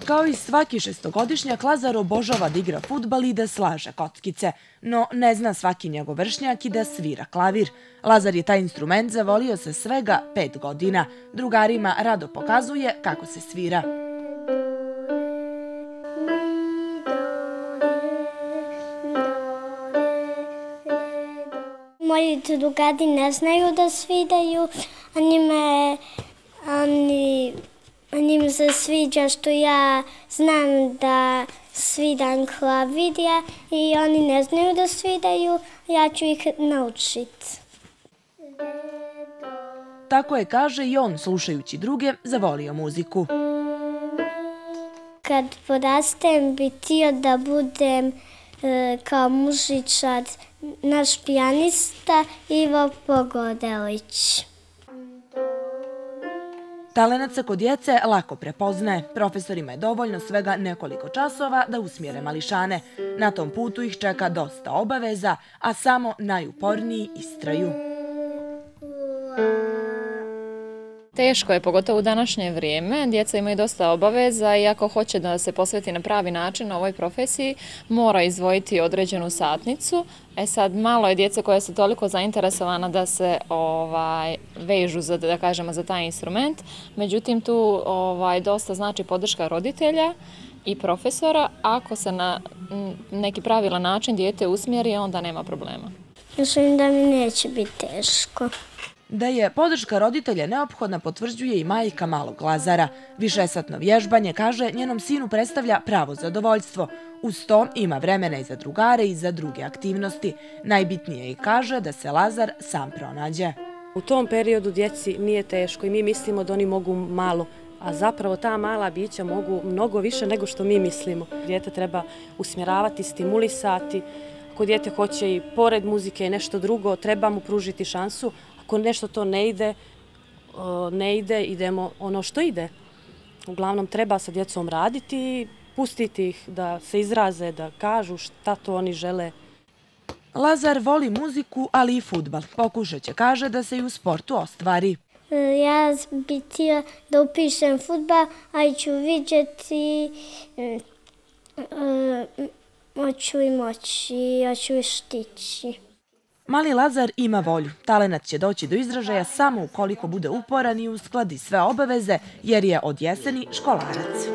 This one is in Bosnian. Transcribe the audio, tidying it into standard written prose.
Kao i svaki šestogodišnjak, Lazar obožava da igra fudbal i da slaže kockice, no ne zna svaki njegov vršnjak i da svira klavir. Lazar je taj instrument zavolio sa svega 5 godina. Drugarima rado pokazuje kako se svira. Moji drugari ne znaju da sviraju, a njima se sviđa što ja znam da sviram klavir i oni ne znaju da sviraju, ja ću ih naučiti. Tako je, kaže, i on, slušajući druge, zavolio muziku. Kad porastem bi htio da budem kao muzičar, naš pijanista Ivo Pogodelić. Talenat se kod djece lako prepoznaje. Profesorima je dovoljno svega nekoliko časova da usmjere mališane. Na tom putu ih čeka dosta obaveza, a samo najuporniji istraju. Teško je, pogotovo u današnje vrijeme. Djeca imaju dosta obaveza i ako hoće da se posveti na pravi način ovoj profesiji, mora izdvojiti određenu satnicu. Sad, malo je djece koja su toliko zainteresovana da se vežu za taj instrument. Međutim, tu dosta znači podrška roditelja i profesora. Ako se na neki pravilan način dijete usmjeri, onda nema problema. Mislim da mi neće biti teško. Da je podrška roditelja neophodna potvrđuje i majka malog Lazara. Višesatno vježbanje, kaže, njenom sinu predstavlja pravo zadovoljstvo. Uz to ima vremena i za drugare i za druge aktivnosti. Najbitnije je, kaže, da se Lazar sam pronađe. U tom periodu djeci nije teško i mi mislimo da oni mogu malo, a zapravo ta mala bića mogu mnogo više nego što mi mislimo. Dijete treba usmjeravati, stimulisati. Ako dijete hoće i pored muzike i nešto drugo, treba mu pružiti šansu. Ako nešto to ne ide, idemo ono što ide. Uglavnom treba sa djecom raditi i pustiti ih da se izraze, da kažu šta to oni žele. Lazar voli muziku, ali i fudbal. Pokušat će, kaže, da se i u sportu ostvari. Ja bih htio da upišem fudbal, ali ću vidjeti, hoću i moći, hoću i stići. Mali Lazar ima volju. Talenat će doći do izražaja samo ukoliko bude uporan i uskladi sve obaveze, jer je od jeseni školarac.